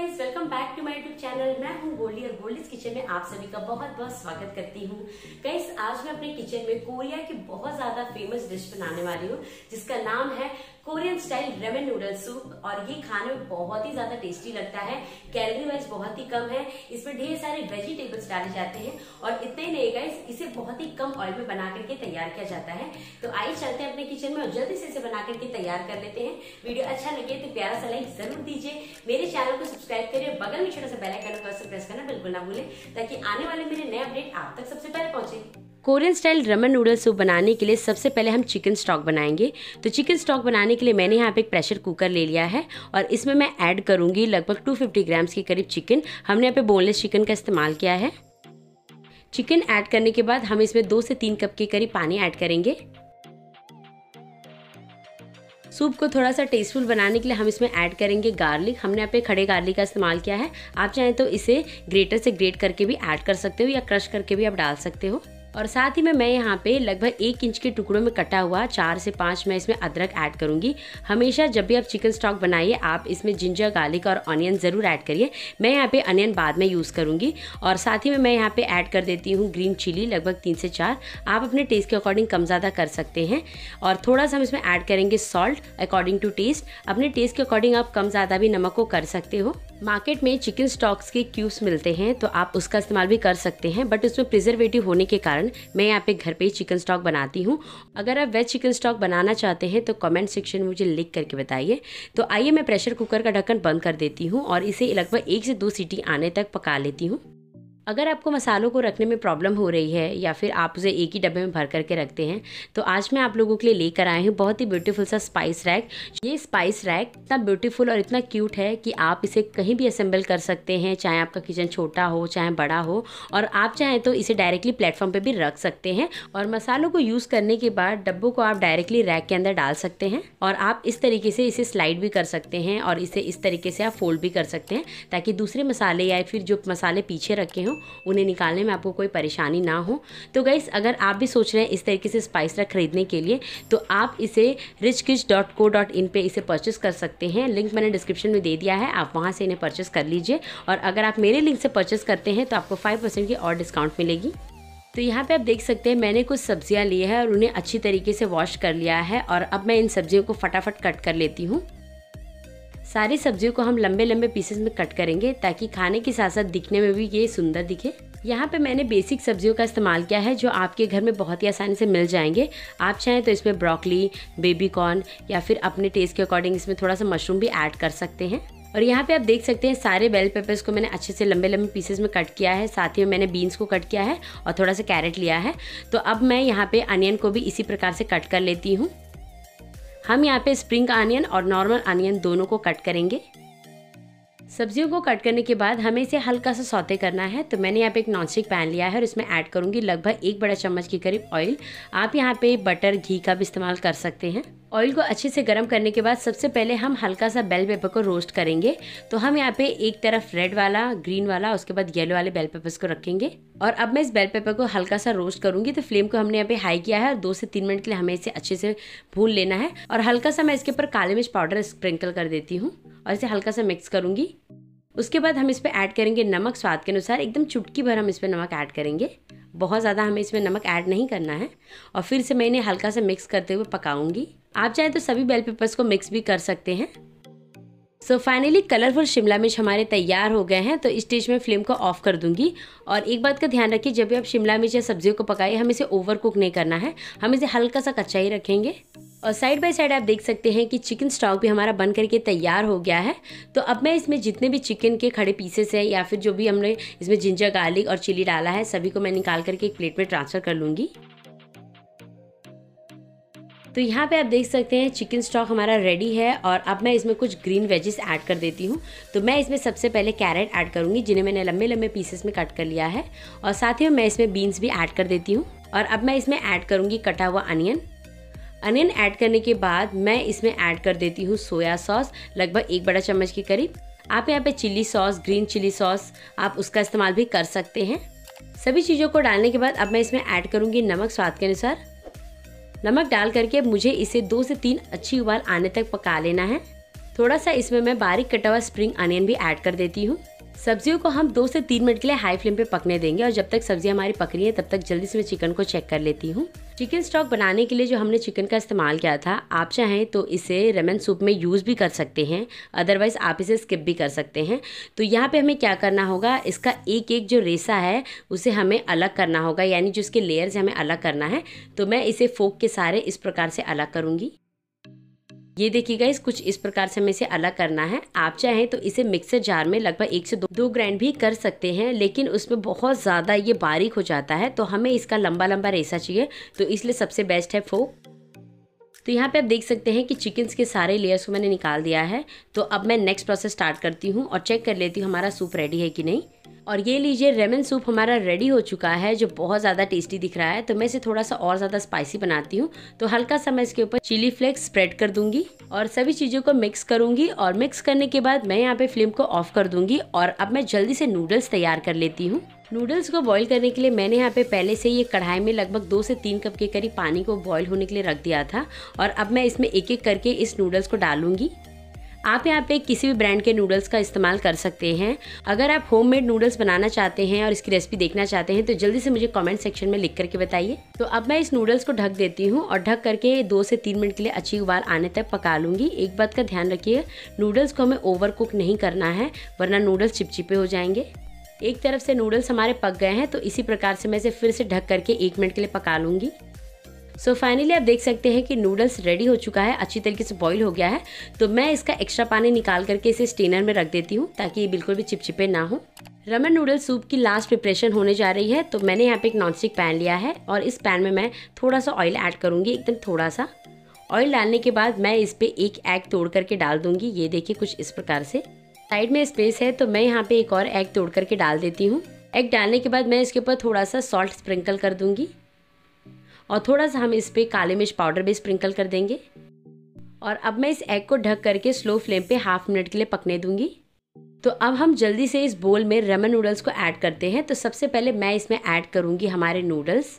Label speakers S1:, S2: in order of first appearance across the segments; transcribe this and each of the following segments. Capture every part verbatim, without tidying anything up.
S1: Guys, welcome back to my YouTube channel. मैं हूं गोल्डी और गोल्डीज किचन में आप सभी का बहुत बहुत स्वागत करती हूं। गाइस, आज मैं अपने किचन में कोरिया की बहुत ज्यादा फेमस डिश बनाने वाली हूं जिसका नाम है Korean style ramen noodle soup. और ये खाने में बहुत ही ज्यादा टेस्टी लगता है, कैलोरी वाइज बहुत ही कम है, इसमें ढेर सारे वेजिटेबल्स डाले जाते हैं और इतने ही नहीं गाइस, इसे बहुत ही कम ऑयल में बना करके तैयार किया जाता है। तो आइए चलते हैं अपने किचन में और जल्दी से इसे बना करके तैयार कर लेते हैं। वीडियो अच्छा लगे तो प्यारा सा लाइक जरूर दीजिए, मेरे चैनल को सब्सक्राइब करिए, बगल में छोटा सा बेल आइकन को प्रेस करना बिल्कुल ना भूलें ताकि आने वाले मेरे नए अपडेट आप तक सबसे पहले पहुंचे। Korean style ramen noodle soup बनाने के लिए सबसे पहले हम चिकन स्टॉक बनाएंगे। तो चिकन स्टॉक बनाने के लिए मैंने यहाँ पे एक प्रेशर कुकर ले लिया है और इसमें मैं ऐड करूंगी लगभग दो सौ पचास ग्राम्स के करीब चिकन। हमने यहाँ पे बोनलेस चिकन का इस्तेमाल किया है। चिकन ऐड करने के बाद हम इसमें दो से तीन कप के करीब पानी ऐड करेंगे। सूप को थोड़ा सा टेस्टफुल बनाने के लिए हम इसमें ऐड करेंगे गार्लिक। हमने यहाँ पे खड़े गार्लिक का इस्तेमाल किया है। आप चाहें तो इसे ग्रेटर से ग्रेट करके भी ऐड कर सकते हो या क्रश करके भी आप डाल सकते हो। और साथ ही में मैं यहाँ पे लगभग एक इंच के टुकड़ों में कटा हुआ चार से पाँच मैं इसमें अदरक ऐड करूँगी। हमेशा जब भी आप चिकन स्टॉक बनाइए आप इसमें जिंजर, गार्लिक और ऑनियन ज़रूर ऐड करिए। मैं यहाँ पे अनियन बाद में यूज़ करूँगी। और साथ ही में मैं यहाँ पे ऐड कर देती हूँ ग्रीन चिली लगभग तीन से चार। आप अपने टेस्ट के अकॉर्डिंग कम ज़्यादा कर सकते हैं। और थोड़ा सा हम इसमें ऐड करेंगे सॉल्ट अकॉर्डिंग टू टेस्ट। अपने टेस्ट के अकॉर्डिंग आप कम ज़्यादा भी नमक को कर सकते हो। मार्केट में चिकन स्टॉक्स के क्यूब्स मिलते हैं तो आप उसका इस्तेमाल भी कर सकते हैं, बट उसमें प्रिजर्वेटिव होने के कारण मैं यहाँ पे घर पे ही चिकन स्टॉक बनाती हूँ। अगर आप वेज चिकन स्टॉक बनाना चाहते हैं तो कमेंट सेक्शन में मुझे लिख करके बताइए। तो आइए मैं प्रेशर कुकर का ढक्कन बंद कर देती हूँ और इसे लगभग एक से दो सीटी आने तक पका लेती हूँ। अगर आपको मसालों को रखने में प्रॉब्लम हो रही है या फिर आप उसे एक ही डब्बे में भर करके रखते हैं तो आज मैं आप लोगों के लिए लेकर आई हूँ बहुत ही ब्यूटीफुल सा स्पाइस रैक। ये स्पाइस रैक इतना ब्यूटीफुल और इतना क्यूट है कि आप इसे कहीं भी असेंबल कर सकते हैं, चाहे आपका किचन छोटा हो चाहे बड़ा हो। और आप चाहें तो इसे डायरेक्टली प्लेटफॉर्म पर भी रख सकते हैं और मसालों को यूज़ करने के बाद डब्बों को आप डायरेक्टली रैक के अंदर डाल सकते हैं। और आप इस तरीके से इसे स्लाइड भी कर सकते हैं और इसे इस तरीके से आप फोल्ड भी कर सकते हैं ताकि दूसरे मसाले या फिर जो मसाले पीछे रखे हों उन्हें निकाल में आपको कोई परेशानी ना हो। तो गाइस, अगर आप भी सोच रहे हैं इस तरीके से स्पाइस रैक खरीदने के लिए तो आप इसे रिच किच डॉट को डॉट इन पे इसे परचेस कर सकते हैं। लिंक मैंने डिस्क्रिप्शन में दे दिया है, आप वहां से इन्हें परचेस कर लीजिए। और अगर आप मेरे लिंक से परचेस करते हैं तो आपको फाइव परसेंट की और डिस्काउंट मिलेगी। तो यहाँ पे आप देख सकते हैं मैंने कुछ सब्जियाँ ली है और उन्हें अच्छी तरीके से वॉश कर लिया है और अब मैं इन सब्जियों को फटाफट कट कर लेती हूँ। सारी सब्जियों को हम लंबे लंबे पीसेस में कट करेंगे ताकि खाने के साथ साथ दिखने में भी ये सुंदर दिखे। यहाँ पे मैंने बेसिक सब्जियों का इस्तेमाल किया है जो आपके घर में बहुत ही आसानी से मिल जाएंगे। आप चाहें तो इसमें ब्रोकली, बेबी कॉर्न या फिर अपने टेस्ट के अकॉर्डिंग इसमें थोड़ा सा मशरूम भी ऐड कर सकते हैं। और यहाँ पे आप देख सकते हैं सारे बेल पेपर्स को मैंने अच्छे से लंबे लंबे पीसेस में कट किया है। साथ ही में मैंने बीन्स को कट किया है और थोड़ा सा कैरेट लिया है। तो अब मैं यहाँ पे अनियन को भी इसी प्रकार से कट कर लेती हूँ। हम यहाँ पे स्प्रिंग अनियन और नॉर्मल अनियन दोनों को कट करेंगे। सब्जियों को कट करने के बाद हमें इसे हल्का सा सौते करना है। तो मैंने यहाँ पे एक नॉनस्टिक पैन लिया है और इसमें ऐड करूँगी लगभग एक बड़ा चम्मच के करीब ऑयल। आप यहाँ पे बटर, घी का भी इस्तेमाल कर सकते हैं। ऑयल को अच्छे से गर्म करने के बाद सबसे पहले हम हल्का सा बेल पेपर को रोस्ट करेंगे। तो हम यहाँ पे एक तरफ रेड वाला, ग्रीन वाला, उसके बाद येलो वाले बेल पेपर्स को रखेंगे। और अब मैं इस बेल पेपर को हल्का सा रोस्ट करूंगी। तो फ्लेम को हमने यहाँ पे हाई किया है और दो से तीन मिनट के लिए हमें इसे अच्छे से भून लेना है। और हल्का सा मैं इसके ऊपर काली मिर्च पाउडर स्प्रिंकल कर देती हूँ और इसे हल्का सा मिक्स करूंगी। उसके बाद हम इस पर ऐड करेंगे नमक स्वाद के अनुसार। एकदम चुटकी भर हम इस पर नमक ऐड करेंगे, बहुत ज़्यादा हमें इसमें नमक ऐड नहीं करना है। और फिर से मैं इन्हें हल्का सा मिक्स करते हुए पकाऊंगी। आप चाहें तो सभी बेल पेपर्स को मिक्स भी कर सकते हैं। सो फाइनली कलरफुल शिमला मिर्च हमारे तैयार हो गए हैं। तो इस स्टेज में फ्लेम को ऑफ कर दूंगी। और एक बात का ध्यान रखिए, जब भी आप शिमला मिर्च या सब्जियों को पकाइए हम इसे ओवर कुक नहीं करना है, हम इसे हल्का सा कच्चा ही रखेंगे। और साइड बाय साइड आप देख सकते हैं कि चिकन स्टॉक भी हमारा बन करके तैयार हो गया है। तो अब मैं इसमें जितने भी चिकन के खड़े पीसेस हैं या फिर जो भी हमने इसमें जिंजर, गार्लिक और चिली डाला है सभी को मैं निकाल करके एक प्लेट में ट्रांसफ़र कर लूँगी। तो यहाँ पे आप देख सकते हैं चिकन स्टॉक हमारा रेडी है। और अब मैं इसमें कुछ ग्रीन वेजेस ऐड कर देती हूँ। तो मैं इसमें सबसे पहले कैरेट ऐड करूँगी जिन्हें मैंने लंबे लंबे पीसेस में कट कर लिया है। और साथ ही में मैं इसमें बीन्स भी ऐड कर देती हूँ। और अब मैं इसमें ऐड करूँगी कटा हुआ अनियन। अनियन ऐड करने के बाद मैं इसमें ऐड कर देती हूँ सोया सॉस लगभग एक बड़ा चम्मच के करीब। आप यहाँ पे chilli sauce, green chilli sauce आप उसका इस्तेमाल भी कर सकते हैं। सभी चीज़ों को डालने के बाद अब मैं इसमें ऐड करूँगी नमक स्वाद के अनुसार। नमक डाल करके मुझे इसे दो से तीन अच्छी उबाल आने तक पका लेना है। थोड़ा सा इसमें मैं बारीक कटा हुआ स्प्रिंग अनियन भी ऐड कर देती हूँ। सब्जियों को हम दो से तीन मिनट के लिए हाई फ्लेम पे पकने देंगे और जब तक सब्जी हमारी पक रही है तब तक जल्दी से मैं चिकन को चेक कर लेती हूँ। चिकन स्टॉक बनाने के लिए जो हमने चिकन का इस्तेमाल किया था, आप चाहें तो इसे रेमन सूप में यूज़ भी कर सकते हैं, अदरवाइज़ आप इसे स्किप भी कर सकते हैं। तो यहाँ पे हमें क्या करना होगा, इसका एक एक जो रेसा है उसे हमें अलग करना होगा, यानी जो इसके लेयर्स हमें अलग करना है। तो मैं इसे फोक के सारे इस प्रकार से अलग करूँगी। ये देखिएगा, इस कुछ इस प्रकार से हमें इसे अलग करना है। आप चाहें तो इसे मिक्सर जार में लगभग एक से दो, दो ग्राइंड भी कर सकते हैं, लेकिन उसमें बहुत ज़्यादा ये बारीक हो जाता है, तो हमें इसका लंबा लंबा रेसा चाहिए, तो इसलिए सबसे बेस्ट है फोक। तो यहाँ पे आप देख सकते हैं कि चिकन्स के सारे लेयर्स को मैंने निकाल दिया है। तो अब मैं नेक्स्ट प्रोसेस स्टार्ट करती हूँ और चेक कर लेती हूँ हमारा सूप रेडी है कि नहीं। और ये लीजिए, रेमन सूप हमारा रेडी हो चुका है, जो बहुत ज़्यादा टेस्टी दिख रहा है। तो मैं इसे थोड़ा सा और ज़्यादा स्पाइसी बनाती हूँ, तो हल्का सा मैं इसके ऊपर चिली फ्लेक्स स्प्रेड कर दूंगी और सभी चीज़ों को मिक्स करूंगी। और मिक्स करने के बाद मैं यहाँ पे फ्लेम को ऑफ कर दूंगी और अब मैं जल्दी से नूडल्स तैयार कर लेती हूँ। नूडल्स को बॉईल करने के लिए मैंने यहाँ पे पहले से ये कढ़ाई में लगभग दो से तीन कप के करीब पानी को बॉईल होने के लिए रख दिया था और अब मैं इसमें एक एक करके इस नूडल्स को डालूंगी। आप यहाँ पे किसी भी ब्रांड के नूडल्स का इस्तेमाल कर सकते हैं। अगर आप होममेड नूडल्स बनाना चाहते हैं और इसकी रेसिपी देखना चाहते हैं तो जल्दी से मुझे कमेंट सेक्शन में लिख करके बताइए। तो अब मैं इस नूडल्स को ढक देती हूँ और ढक करके दो से तीन मिनट के लिए अच्छी उबाल आने तक पका लूँगी। एक बात का ध्यान रखिए, नूडल्स को हमें ओवर कुक नहीं करना है, वरना नूडल्स चिपचिपे हो जाएंगे। एक तरफ से नूडल्स हमारे पक गए हैं, तो इसी प्रकार से मैं इसे फिर से ढक करके एक मिनट के लिए पका लूँगी। सो so फाइनली आप देख सकते हैं कि नूडल्स रेडी हो चुका है, अच्छी तरीके से बॉईल हो गया है। तो मैं इसका एक्स्ट्रा पानी निकाल करके इसे स्टेनर में रख देती हूँ ताकि ये बिल्कुल भी चिपचिपे ना हो। रेमन नूडल सूप की लास्ट प्रिपरेशन होने जा रही है। तो मैंने यहाँ पे एक नॉनस्टिक पैन लिया है और इस पैन में मैं थोड़ा सा ऑयल ऐड करूँगी, एकदम थोड़ा सा। ऑयल डालने के बाद मैं इस पर एक एग तोड़ करके डाल दूँगी। ये देखिए, कुछ इस प्रकार से। साइड में स्पेस है तो मैं यहाँ पे एक और एग तोड़ करके डाल देती हूँ। एग डालने के बाद मैं इसके ऊपर थोड़ा सा सॉल्ट स्प्रिंकल कर दूँगी और थोड़ा सा हम इस पे काली मिर्च पाउडर भी स्प्रिंकल कर देंगे। और अब मैं इस एग को ढक करके स्लो फ्लेम पे हाफ मिनट के लिए पकने दूंगी। तो अब हम जल्दी से इस बोल में रेमन नूडल्स को ऐड करते हैं। तो सबसे पहले मैं इसमें ऐड करूंगी हमारे नूडल्स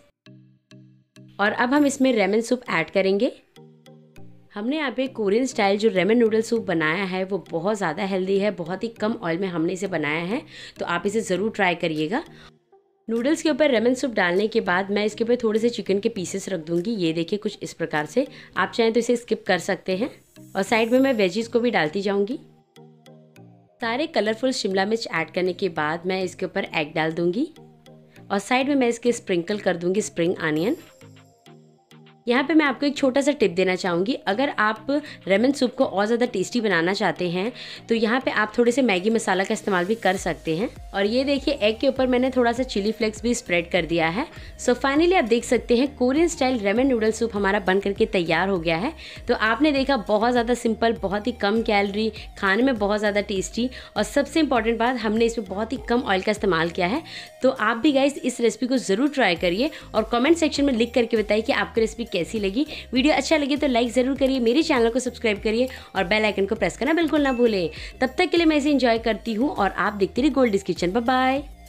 S1: और अब हम इसमें रेमन सूप ऐड करेंगे। हमने यहाँ पे कोरियन स्टाइल जो रेमन नूडल सूप बनाया है वो बहुत ज़्यादा हेल्दी है, बहुत ही कम ऑयल में हमने इसे बनाया है, तो आप इसे ज़रूर ट्राई करिएगा। नूडल्स के ऊपर रेमन सूप डालने के बाद मैं इसके ऊपर थोड़े से चिकन के पीसेस रख दूंगी। ये देखिए, कुछ इस प्रकार से। आप चाहें तो इसे स्किप कर सकते हैं। और साइड में मैं वेजीज को भी डालती जाऊंगी। सारे कलरफुल शिमला मिर्च ऐड करने के बाद मैं इसके ऊपर एग डाल दूंगी और साइड में मैं इसके स्प्रिंकल कर दूंगी स्प्रिंग अनियन। यहाँ पे मैं आपको एक छोटा सा टिप देना चाहूँगी। अगर आप रेमन सूप को और ज़्यादा टेस्टी बनाना चाहते हैं तो यहाँ पे आप थोड़े से मैगी मसाला का इस्तेमाल भी कर सकते हैं। और ये देखिए, एग के ऊपर मैंने थोड़ा सा चिली फ्लेक्स भी स्प्रेड कर दिया है। सो फाइनली आप देख सकते हैं Korean style ramen noodle soup हमारा बन करके तैयार हो गया है। तो आपने देखा, बहुत ज़्यादा सिंपल, बहुत ही कम कैलोरी, खाने में बहुत ज़्यादा टेस्टी और सबसे इंपॉर्टेंट बात, हमने इसमें बहुत ही कम ऑयल का इस्तेमाल किया है। तो आप भी गाइस इस रेसिपी को ज़रूर ट्राई करिए और कमेंट सेक्शन में लिख करके बताइए कि आपको रेसिपी कैसी लगी। वीडियो अच्छा लगे तो लाइक जरूर करिए, मेरे चैनल को सब्सक्राइब करिए और बेल आइकन को प्रेस करना बिल्कुल ना भूलें। तब तक के लिए मैं इसे एंजॉय करती हूँ और आप देखते रहिए गोल्डीज किचन। Bye bye.